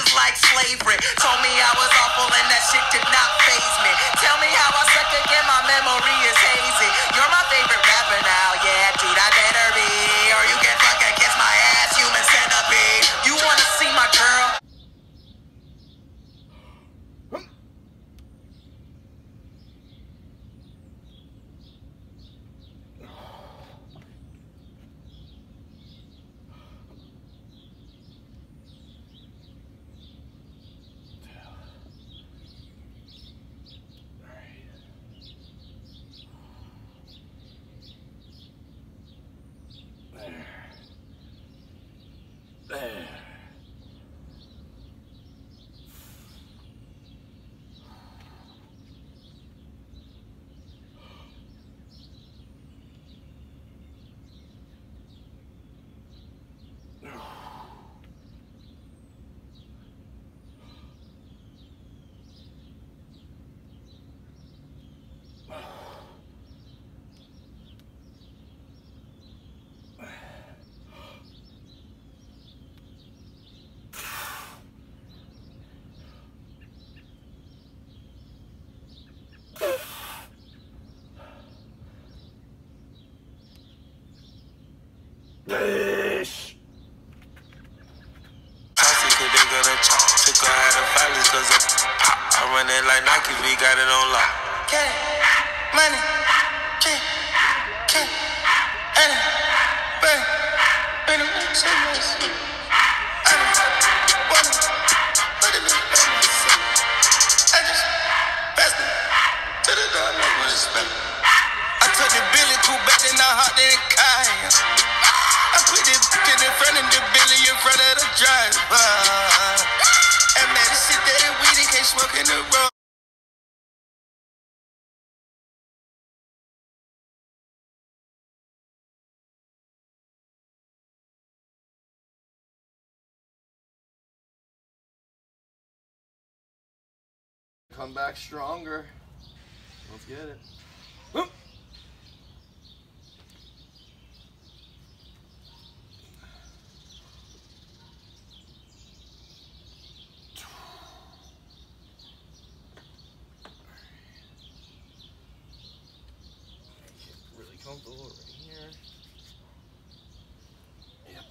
like slavery. Told me I was awful and that shit did not faze me. Tell me how I suck again, my memory is hazy. You're my favorite rapper now, yeah, dude, I better be. Or you can fucking kiss my ass, human centipede. You wanna see my girl? There. Took her out of violence cause I run it like Nike, we got it on lock. Get it, money, get and bang, bang, say my shit. I don't wanna put it in I just passed it to the door, no respect. I took the Billy Cool back and I hopped in the car. I put the in front of the Billy in front of the driver. And made it sit there and weed, can't smoke in the road. Come back stronger. Let's get it. Whoop. Really comfortable right here. Yep.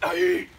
Aye.